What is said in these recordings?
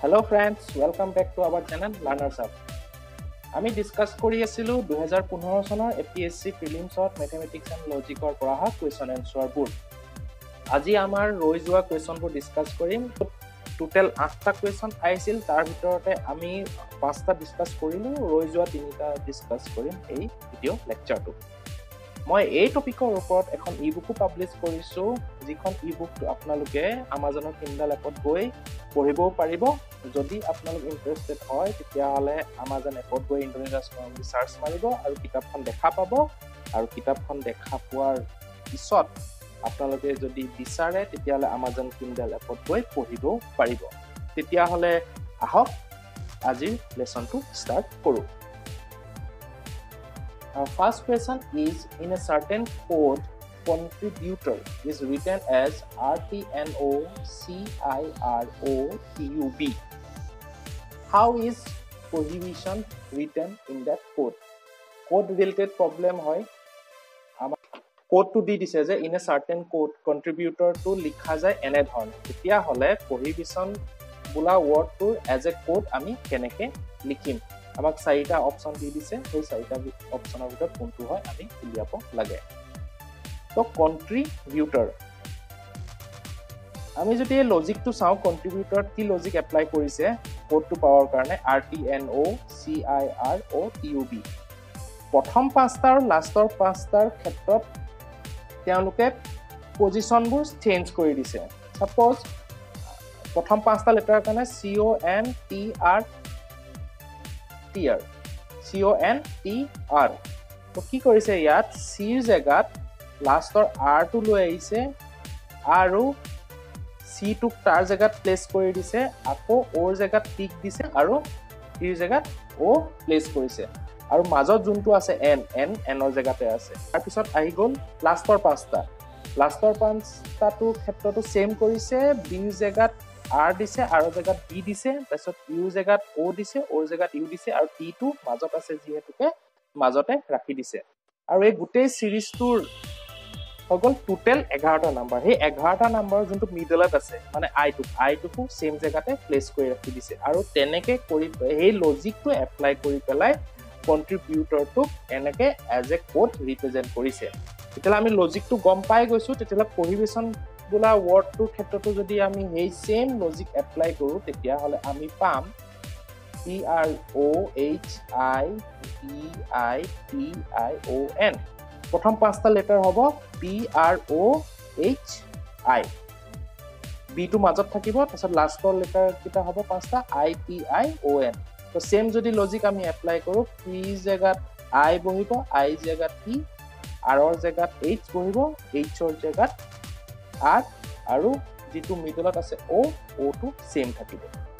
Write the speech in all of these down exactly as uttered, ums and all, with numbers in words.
Hello friends, welcome back to our channel Learners Hub. আমি discuss কৰি আছিলো দুই হাজাৰ পোন্ধৰ চনৰ A P S C prelims অত mathematics and logic ৰ পৰা অহা question answer বোৰ। আজি আমাৰ ৰৈ যোৱা question বোৰ ডিসকাস কৰিম। টোটাল আঠটা question আহিছিল, তাৰ ভিতৰতে আমি পাঁচটা ডিসকাস কৰিলো, ৰৈ যোৱা তিনিটা ডিসকাস কৰিম এই ভিডিও লেকচাৰটো। মই এই টপিকৰ ওপৰত এখন ই-বুকো পাবলিছ কৰিছো, যিখন ই-বুকটো আপোনালোকে আমাজনৰ কিন্ডল এপত গৈ পঢ়িবও পাৰিব। যদি আপোনালোক ইন্টাৰেষ্টেড হয় তেতিয়াহলে আমাজন এপত গৈ ইন্দ্ৰনীল বুলি সাৰ্চ মাৰিব আৰু কিতাপখন দেখা পাব, আৰু কিতাপখন দেখা পোৱাৰ পিছত আপোনালোকে যদি বিচাৰে তেতিয়াহলে আমাজন কিন্ডল এপত গৈ পঢ়িবও পাৰিব। তেতিয়াহলে আহক আজিৰ লেসনটো ষ্টাৰ্ট কৰো। Our first question is, in a certain code, contributor is written as R T N O C I R O T U B. How is prohibition written in that code? Code related problem hoy. Amar code to di dise je in a certain code contributor to likha jay ene dhon. Etia hole prohibition bula word to as a code ami keneke likhim. আমাক চাৰিটা option দি দিছে, সেই চাৰিটা অপচনৰ ভিতৰত কোনটো হয় আমি উলিয়াব লাগে। তো কন্ট্ৰিবিউটৰ, আমি যদি এই লজিকটো চাওঁ, কন্ট্ৰিবিউটৰত কি লজিক এপ্লাই কৰিছে কোডটো পাৱাৰ কাৰণে R T N O C I R O T U B। প্ৰথম পাঁচটা আৰু লাষ্টৰ পাঁচটাৰ ক্ষেত্ৰত তেওঁলোকে পজিশনবোৰ চেঞ্জ কৰি দিছে। সাপোজ প্ৰথম পাঁচটা লেটাৰৰ কাৰণে C O N T R T R C O N T R, তো কি কৰিছে ইয়াত C ৰ জায়গাত লাষ্টৰ R টো লৈ আহিছে আৰু C টোক তাৰ জায়গাত প্লেস কৰি দিছে, আকৌ O ৰ জায়গাত টিক দিছে আৰু T ৰ জায়গাত O প্লেস কৰিছে, আৰু মাজত যোনটো আছে N N N ৰ জায়গাতে আছে। তাৰ পিছত আহি গল লাষ্টৰ পাঁচটা, লাষ্টৰ পাঁচটাটো ক্ষেত্ৰটো সেম কৰিছে, B ৰ জায়গাত R দিছে, R ৰ জায়গাত B দিছে, তাৰপিছত U ৰ জায়গাত O দিছে, O ৰ জায়গাত U দিছে, আৰু T টো মাজত আছে যিহেতুকে মাজতে ৰাখি দিছে। আৰু এই গোটেই সিৰিজটোৰ হগল টোটাল এঘাৰটা নাম্বাৰ। সেই এঘাৰটা নাম্বাৰ যোনটো মিডলত আছে মানে I টো I টোকো সেম জায়গাতে প্লেস কৰি ৰাখি দিছে, আৰু তেনেকে কৰি এই লজিকটো এপ্লাই কৰি পেলাই কন্ট্ৰিবিউটৰটোক এনেকে এজ এ কোড ৰিপ্ৰেজেন্ট কৰিছে। তেতিয়া আমি লজিকটো গম পাই গৈছো, তেতিয়া প্ৰহিবিশন বোলা ওয়ার্ডটোৰ ক্ষেত্ৰটো যদি আমি এই সেম লজিক এপ্লাই কৰো তেতিয়াহলে আমি পাম P R O H I B I T I O N। প্ৰথম পাঁচটা লেটাৰ হ'ব P R O H I, B টো মাজত থাকিব, তাৰপিছত লাষ্টৰ লেটাৰ কিটা হ'ব পাঁচটা I T I O N। তো সেম যদি লজিক আমি এপ্লাই কৰো, P জায়গাত I বহিব, I জায়গাত T, R ৰ জায়গাত H বহিব, H ৰ জায়গাত R, আৰু যেটো মিডলত আছে O, O টো সেম থাকিব।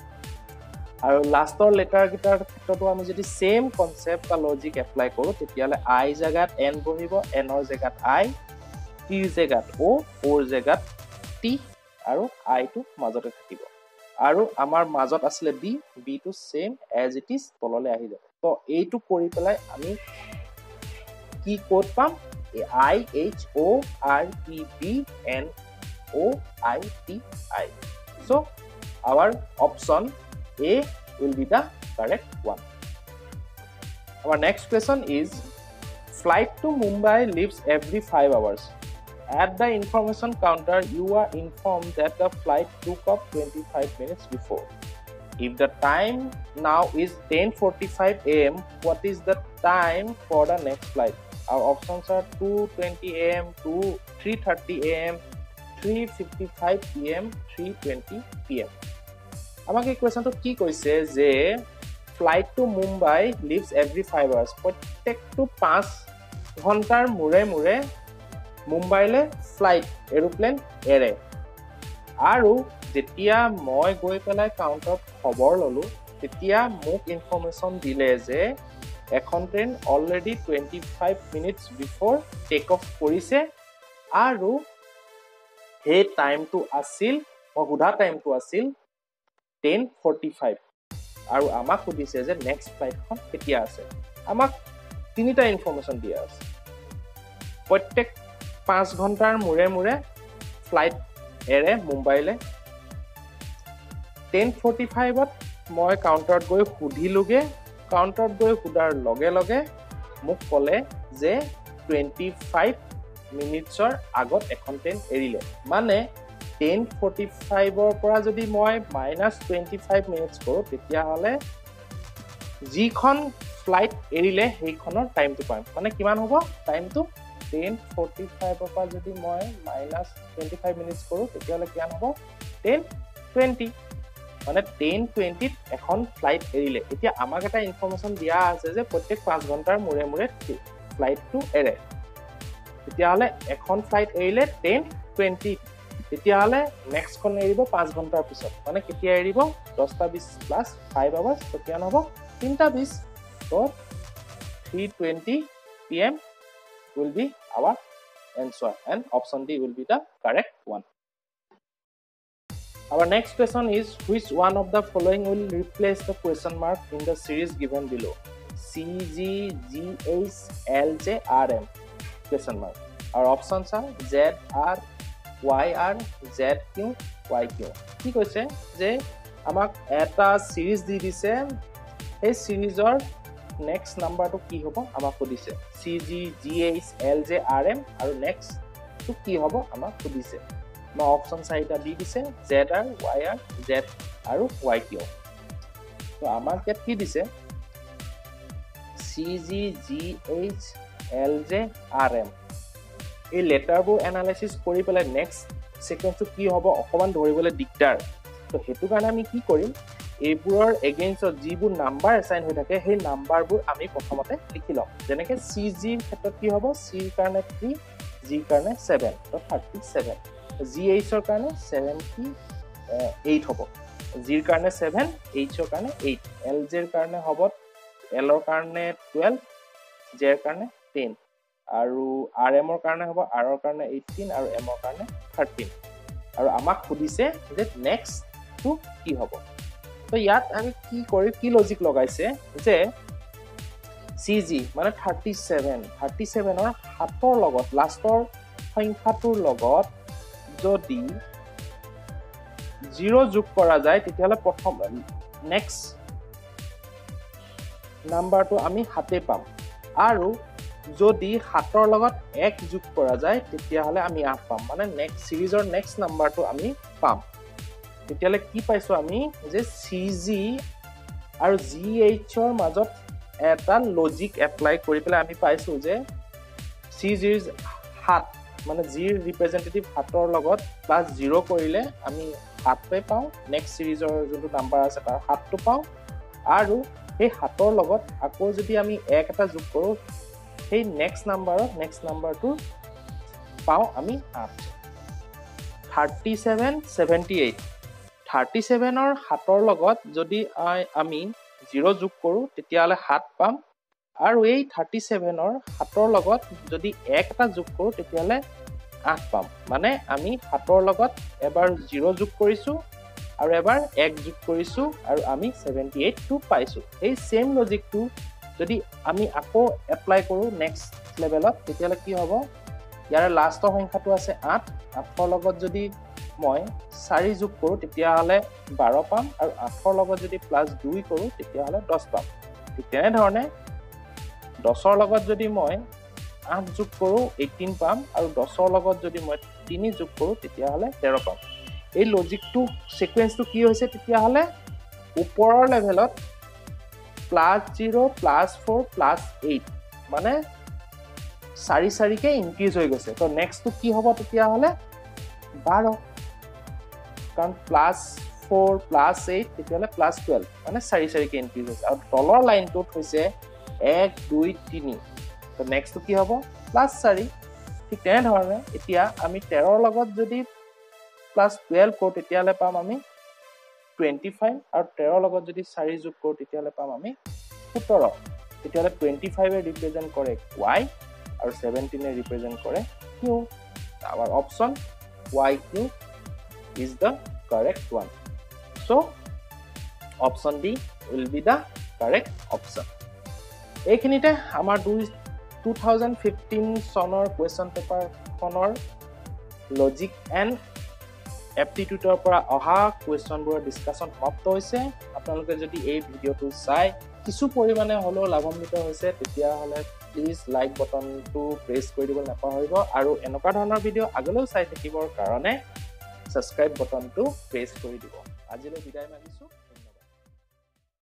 আৰু লাষ্টৰ লেটাৰ গিটাৰ ক্ষেত্ৰটো আমি যদি সেম কনসেপ্ট বা লজিক এপ্লাই কৰো তেতিয়ালে I জায়গাত N বহিব, N ৰ জায়গাত I, T ৰ জায়গাত O, O ৰ জায়গাত T, আৰু I টো মাজতে থাকিব। আৰু আমাৰ মাজত আছিল B, B টো সেম এজ ইট ইজ তললে আহি যাব। তো এইটো কৰি পেলাই আমি কি কোড পাম? I H O R T B N O I T I. So our option A will be the correct one. Our next question is, flight to Mumbai leaves every five hours. At the information counter, you are informed that the flight took off twenty-five minutes before. If the time now is ten forty-five A M, what is the time for the next flight? Our options are two twenty A M, three thirty A M, three fifty-five P M, three twenty P M. আমাক এই কোৱেশ্যনটো কি কৈছে যে flight to Mumbai leaves every five hours, প্ৰত্যেকটো পাঁচ ঘণ্টাৰ মূৰে মূৰে মুম্বাইলে ফ্লাইট এৰোপ্লেন এৰে। আৰু যেতিয়া মই গৈ পেলাই কাউণ্টাৰত খবৰ ললো তেতিয়া মোক ইনফৰমেশ্যন দিলে যে এখন train already twenty five minutes before take off কৰিছে, আৰু সেই টাইমটো আছিল, মই সোধা টাইমটো আছিল টেন ফৰ্টি ফাইভ, আৰু আমাক সুধিছে যে নেক্সট ফ্লাইটখন কেতিয়া আছে। আমাক তিনিটা ইনফৰমেশ্যন দিয়া আছে, প্ৰত্যেক পাঁচ ঘণ্টাৰ মূৰে মূৰে ফ্লাইট এৰে মুম্বাইলে, ten forty-five ত মই কাউণ্টাৰত গৈ সুধিলোগে কাউণ্টাৰত গৈ সুধাৰ লগে লগে মোক ক'লে যে twenty-five মিনিটছৰ আগত এখন ট্ৰেইন এৰিলে মানে ten forty-five ৰ পৰা যদি মই minus twenty-five মিনিটছ কৰো তেতিয়া হলে যিখন ফ্লাইট এৰিলে সেইখনৰ টাইমটো পাম মানে কিমান হ'ব টাইমটো ten forty-five ৰ পৰা যদি মই minus twenty-five মিনিটছ কৰো তেতিয়া হলে কিমান হ'ব ten twenty মানে ten twenty ত এখন ফ্লাইট এৰিলে এতিয়া আমাক এটা ইনফৰমেশন দিয়া আছে যে প্ৰত্যেক পাঁচ ঘণ্টাৰ মুৰে মুৰে ফ্লাইটটো এৰে তেতিয়া হলে এখন ফ্লাইট এৰিলে ten twenty তেতিয়া হলে নেক্সট খন এৰিব পাঁচ ঘণ্টাৰ পিছত মানে কেতিয়া এৰিব দহটা বিশ প্লাস five আৱাৰ্স তো কিমান হ'ব তিনটা বিশ তো three twenty p m will be our answer and option D will be the correct one. Our next question is which one of the following will replace the question mark in the series given below? C, G, G, H, L, J, R, M. Question mark. Our options are Z, R, Y, R, Z, Q, Y, Q. কি কৈছে যে আমাক এটা series দি দিছে এই সিরিজৰ next number to কি হ'ব আমাক সুধিছে C, G, G, H, L, J, R, M আৰু next to কি হ'ব আমাক সুধিছে মই অপচন চাৰিটা দি দিছে Z R Y R Z আৰু Y Q তো আমাক ইয়াত কি দিছে C G G H L J R M এই লেটাৰবোৰ এনালাইসিস কৰি পেলাই নেক্সট সিকোয়েন্সটো কি হ'ব অকমান ধৰিবলৈ দিগদাৰ তো হেতু কাৰণে আমি কি কৰিম এইবোৰৰ এগেইনষ্টত যিবোৰ নাম্বাৰ এসাইন হৈ থাকে সেই নাম্বাৰবোৰ আমি প্ৰথমতে লিখি লম যেনেকৈ C G ৰ ক্ষেত্ৰত কি হ'ব C ৰ কাৰণে three G ৰ কাৰণে seven তো thirty-seven G H ৰ কাৰণে seventy-eight হ'ব G ৰ কাৰণে seven H ৰ কাৰণে eight L J ৰ কাৰণে হ'ব L ৰ কাৰণে twelve J ৰ কাৰণে ten আৰু R M ৰ কাৰণে হ'ব R ৰ কাৰণে eighteen আৰু M ৰ কাৰণে thirteen আৰু আমাক সুধিছে যে নেক্সট টু কি হ'ব তো ইয়াত আমি কি কৰি কি লজিক লগাইছে যে C G মানে thirty-seven thirty-seven ৰ সাতৰ লগত লাষ্টৰ সংখ্যাটোৰ লগত যদি zero যোগ কৰা যায় তেতিয়ালে প্ৰথম নেক্সট নাম্বাৰটো আমি হাতে পাম আৰু যদি সাতৰ লগত এক যোগ কৰা যায় তেতিয়ালে আমি আঠ পাম মানে নেক্সট সিরিজৰ নেক্সট নাম্বাৰটো আমি পাম তেতিয়ালে কি পাইছো আমি যে C G আৰু G H ৰ মাজত এটা লজিক এপ্লাই কৰি পেলাই আমি পাইছো যে C G ৰ সাত মানে G ৰ ৰিপ্ৰেজেন্টেটিভ সাতৰ লগত প্লাস zero কৰিলে আমি সাত পাই পাও নেক্সট সিরিজৰ যোনটো নাম্বাৰ আছে তাৰ সাতটো পাও আৰু এই সাতৰ লগত আকৌ যদি আমি এক এটা যোগ কৰো সেই নেক্সট নাম্বাৰৰ নেক্সট নাম্বাৰটো পাও আমি আঠ thirty-seven seventy-eight thirty-seven ৰ সাতৰ লগত যদি আমি zero যোগ কৰো তেতিয়ালে সাত পাম আৰু এই thirty-seven ৰ সাতৰ লগত যদি এক এটা যোগ কৰো তেতিয়ালে আঠ পাম মানে আমি সাতৰ লগত এবাৰ zero যোগ কৰিছো আৰু এবাৰ এক যোগ কৰিছো আৰু আমি seventy-eight টো পাইছো এই সেম লজিকটো যদি আমি আকৌ এপ্লাই কৰো নেক্সট লেভেলত তেতিয়ালে কি হ'ব ইয়াৰ লাষ্টৰ সংখ্যাটো আছে আঠ আঠৰ লগত যদি মই চাৰি যোগ কৰো তেতিয়ালে বাৰ পাম আৰু আঠৰ লগত যদি প্লাস দুই কৰো তেতিয়ালে দহ পাম ঠিক তেনে ধৰণে দহৰ লগত যদি মই আঠ যোগ কৰো eighteen পাম আৰু দহৰ লগত যদি মই তিনি যোগ কৰো তেতিয়ালে তেৰ পাম এই লজিকটো সিকোয়েন্সটো কি হৈছে তেতিয়ালে ওপৰৰ লেভেলত plus zero plus four plus eight মানে চাৰি চাৰিকে ইনক্ৰিজ হৈ গৈছে তো নেক্সট টু কি হ'ব তেতিয়ালে twelve কাৰণ plus four plus eight তেতিয়ালে plus twelve মানে চাৰি চাৰিকে ইনক্ৰিজ হৈছে আৰু তলৰ লাইনটোত হৈছে one two three তো নেক্সট টু কি হ'ব plus four ঠিক তেনে ধৰণে এতিয়া আমি তেৰ ৰ লগত যদি plus twelve কৰো তেতিয়ালে পাম আমি twenty-five আৰু তেৰ ৰ লগত যদি চাৰি যোগ কৰো তেতিয়ালে পাম আমি seventeen তেতিয়ালে twenty-five এ ৰিপ্ৰেজেন্ট কৰে y আৰু seventeen এ ৰিপ্ৰেজেন্ট কৰে q our option Y Q is the correct one so option D will be the correct option এইখিনিতে আমাৰ twenty fifteen চনৰ question paper খনৰ logic and এপ্টিটিউডৰ পৰা অহা কুৱেশ্যনবোৰৰ ডিছকাশ্যন সমাপ্ত হৈছে আপোনালোকে যদি এই ভিডিঅ'টো চাই কিছু পৰিমাণে হ'লেও লাভান্বিত হৈছে তেতিয়াহ'লে প্লিজ লাইক বটনটো প্ৰেছ কৰি দিব নাপাহৰিব আৰু এনেকুৱা ধৰণৰ ভিডিঅ' আগলৈও চাই থাকিবৰ কাৰণে ছাবস্ক্ৰাইব বটনটো প্ৰেছ কৰি দিব আজিলৈ বিদায় মাগিছোঁ